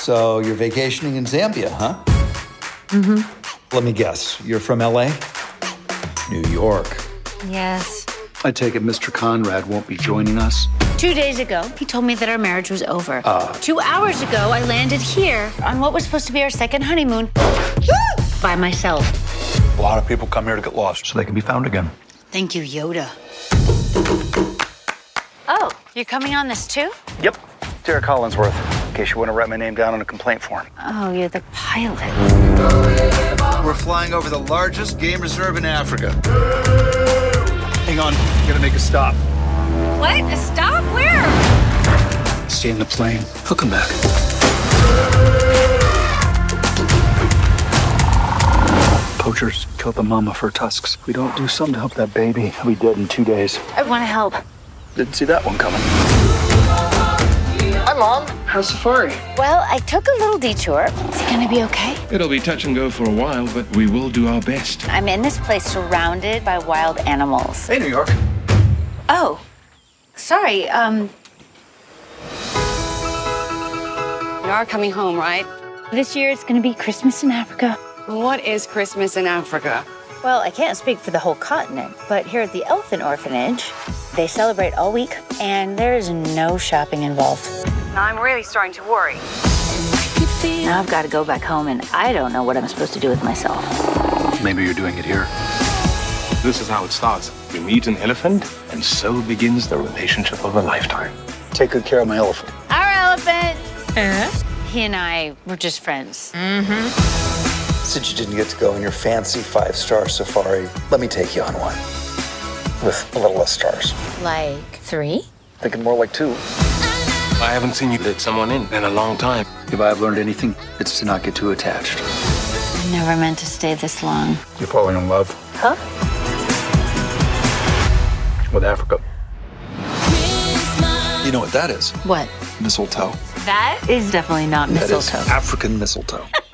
So you're vacationing in Zambia, huh? Mm-hmm. Let me guess. You're from LA? New York. Yes. I take it Mr. Conrad won't be joining us? 2 days ago, he told me that our marriage was over. 2 hours ago, I landed here on what was supposed to be our second honeymoon by myself. A lot of people come here to get lost so they can be found again. Thank you, Yoda. Oh, you're coming on this too? Yep. Derek Hollinsworth, in case you want to write my name down on a complaint form. Oh, you're the pilot. We're flying over the largest game reserve in Africa. Hang on, gotta make a stop. What? A stop? Where? Stay in the plane. He'll come back. Poachers killed the mama for tusks. If we don't do something to help that baby, he'll be dead in 2 days. I want to help. Didn't see that one coming. Hi, Mom. How's Safari? Well, I took a little detour. Is it going to be okay? It'll be touch and go for a while, but we will do our best. I'm in this place surrounded by wild animals. Hey, New York. Oh, sorry. You are coming home, right? This year it's going to be Christmas in Africa. What is Christmas in Africa? Well, I can't speak for the whole continent, but here at the Elephant Orphanage, they celebrate all week, and there is no shopping involved. Now I'm really starting to worry. Now I've got to go back home, and I don't know what I'm supposed to do with myself. Maybe you're doing it here. This is how it starts. We meet an elephant, and so begins the relationship of a lifetime. Take good care of my elephant. Our elephant! He and I were just friends. Since you didn't get to go on your fancy 5-star safari, let me take you on one. With a little less stars. Like 3? Thinking more like 2. I haven't seen you let someone in a long time. If I have learned anything, it's to not get too attached. I never meant to stay this long. You're falling in love. Huh? With Africa. You know what that is? What? Mistletoe. That is definitely not That is mistletoe. African mistletoe.